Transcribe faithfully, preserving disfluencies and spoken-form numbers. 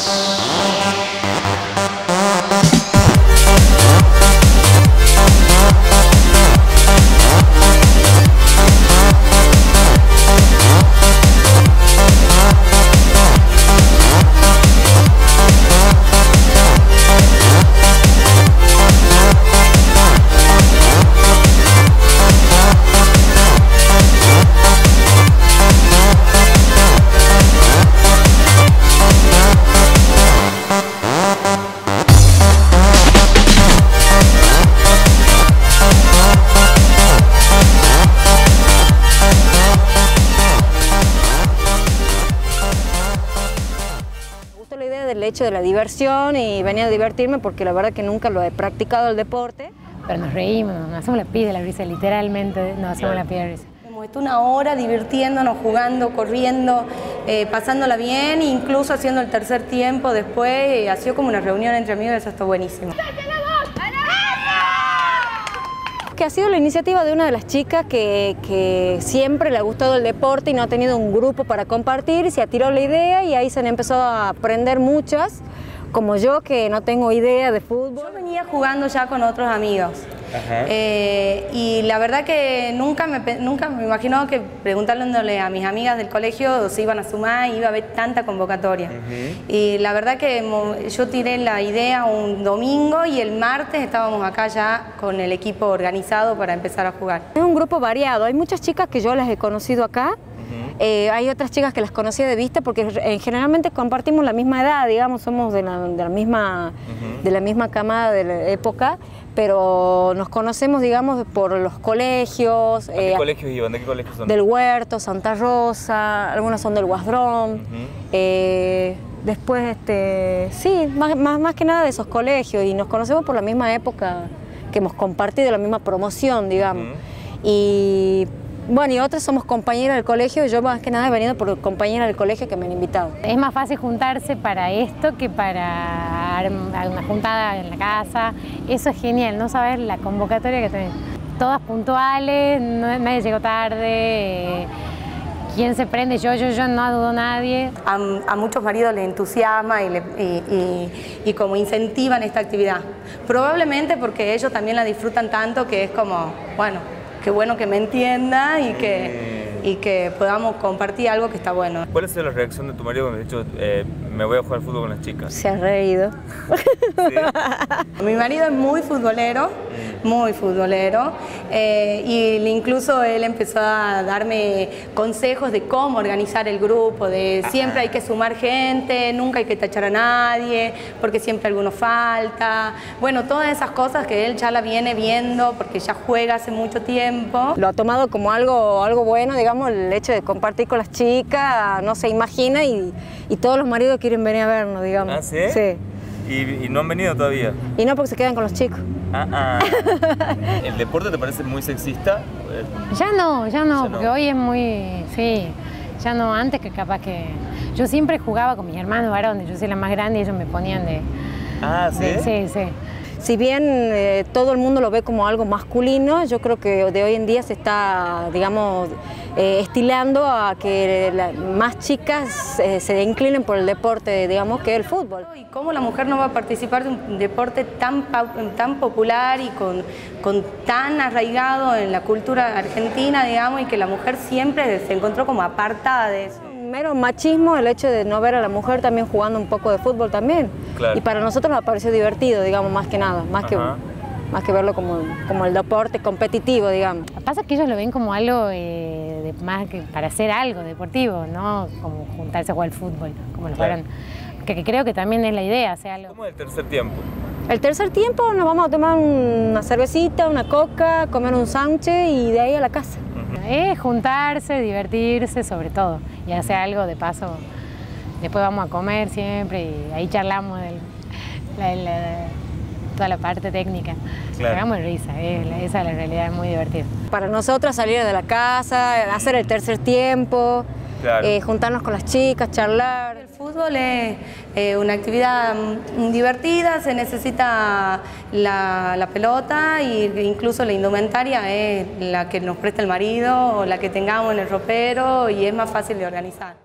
El hecho de la diversión y venía a divertirme porque la verdad que nunca lo he practicado el deporte. Pero nos reímos, nos hacemos la pija de la risa, literalmente nos hacemos la pija de la risa. Hemos estado una hora divirtiéndonos, jugando, corriendo, eh, pasándola bien, incluso haciendo el tercer tiempo después, eh, ha sido como una reunión entre amigos, eso está buenísimo. Que ha sido la iniciativa de una de las chicas que, que siempre le ha gustado el deporte y no ha tenido un grupo para compartir, y se ha tirado la idea y ahí se han empezado a aprender muchas, como yo que no tengo idea de fútbol. Yo venía jugando ya con otros amigos. Eh, y la verdad que nunca me, nunca me imaginó que preguntándole a mis amigas del colegio se iban a sumar y iba a haber tanta convocatoria. Uh-huh. Y la verdad que yo tiré la idea un domingo y el martes estábamos acá ya con el equipo organizado para empezar a jugar. Es un grupo variado, hay muchas chicas que yo las he conocido acá. Eh, hay otras chicas que las conocí de vista porque eh, generalmente compartimos la misma edad, digamos, somos de la, de la misma, uh-huh. de la misma camada de la época, pero nos conocemos, digamos, por los colegios. ¿A qué eh, colegios iban? ¿De qué colegios son? Del Huerto, Santa Rosa, algunas son del Guasdrón. Uh-huh. eh, después, este, sí, más, más, más que nada de esos colegios, y nos conocemos por la misma época que hemos compartido, la misma promoción, digamos. Uh-huh. Y bueno, y otras somos compañeras del colegio, y yo más que nada he venido por compañeras del colegio que me han invitado. Es más fácil juntarse para esto que para una juntada en la casa. Eso es genial, no saber la convocatoria que tenés. Todas puntuales, no, nadie llegó tarde, eh, quién se prende, yo, yo, yo, no dudo nadie. A, a muchos maridos les entusiasma y, le, y, y, y como incentivan esta actividad. Probablemente porque ellos también la disfrutan tanto que es como, bueno, qué bueno que me entienda y que, y que podamos compartir algo que está bueno. ¿Cuál ha sido la reacción de tu marido cuando has dicho eh, me voy a jugar fútbol con las chicas? Se ha reído. ¿Sí? Mi marido es muy futbolero, muy futbolero, eh, y incluso él empezó a darme consejos de cómo organizar el grupo, de siempre hay que sumar gente, nunca hay que tachar a nadie, porque siempre alguno falta. Bueno, todas esas cosas que él ya la viene viendo porque ya juega hace mucho tiempo. Lo ha tomado como algo, algo bueno, digamos, el hecho de compartir con las chicas, no se imagina, y, y todos los maridos quieren venir a vernos, digamos. ¿Ah, sí? Sí. ¿Y, y no han venido todavía? Y no, porque se quedan con los chicos. Ah, ah. ¿El deporte te parece muy sexista? Ya no, ya no, ya porque no. hoy es muy, sí, ya no, antes que capaz que... Yo siempre jugaba con mis hermanos varones, yo soy la más grande y ellos me ponían de... Ah, ¿sí? De, sí, sí. Si bien eh, todo el mundo lo ve como algo masculino, yo creo que de hoy en día se está, digamos, eh, estilando a que la, más chicas eh, se inclinen por el deporte, digamos, que el fútbol. ¿Y cómo la mujer no va a participar de un deporte tan, tan popular y con, con tan arraigado en la cultura argentina, digamos, y que la mujer siempre se encontró como apartada de eso? Mero machismo el hecho de no ver a la mujer también jugando un poco de fútbol también. Claro. Y para nosotros nos pareció divertido, digamos, más que nada, más, que, más que verlo como, como el deporte competitivo, digamos. Lo que pasa es que ellos lo ven como algo eh, de, más que para hacer algo deportivo, no como juntarse a jugar al fútbol, como lo fueron. Que, que creo que también es la idea, hacer algo. ¿Cómo es el tercer tiempo? El tercer tiempo nos vamos a tomar una cervecita, una coca, comer un sándwich y de ahí a la casa. Es juntarse, divertirse, sobre todo, y hacer algo de paso. Después vamos a comer siempre y ahí charlamos de la, la, toda la parte técnica. Claro. Hagamos risa, eh, esa es la realidad, es muy divertido. Para nosotros salir de la casa, hacer el tercer tiempo, claro. eh, juntarnos con las chicas, charlar. El fútbol es eh, una actividad divertida, se necesita la, la pelota e incluso la indumentaria es la que nos presta el marido o la que tengamos en el ropero y es más fácil de organizar.